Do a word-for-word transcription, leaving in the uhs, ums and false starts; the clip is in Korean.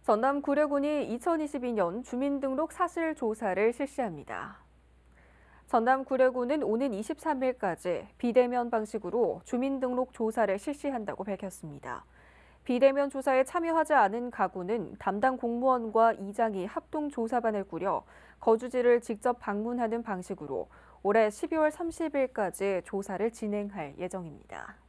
전남 구례군이 이천이십이 년 주민등록 사실 조사를 실시합니다. 전남 구례군은 오는 이십삼 일까지 비대면 방식으로 주민등록 조사를 실시한다고 밝혔습니다. 비대면 조사에 참여하지 않은 가구는 담당 공무원과 이장이 합동 조사반을 꾸려 거주지를 직접 방문하는 방식으로 올해 십이월 삼십 일까지 조사를 진행할 예정입니다.